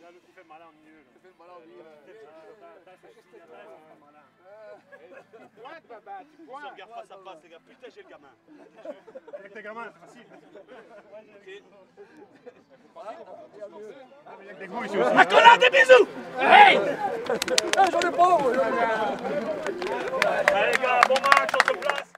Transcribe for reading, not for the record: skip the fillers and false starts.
Là, l'autre il fait le malin au milieu. Tu fais le malin au milieu. Pointe, Baba, tu On pointes. regarde face à face, les gars. Putain, j'ai le gamin. Avec tes gamins, c'est facile. Ok. Il y a que des gros ici aussi. Nicolas, des bisous. Hey! J'en ai pas! Allez, les gars, bon match, on se place.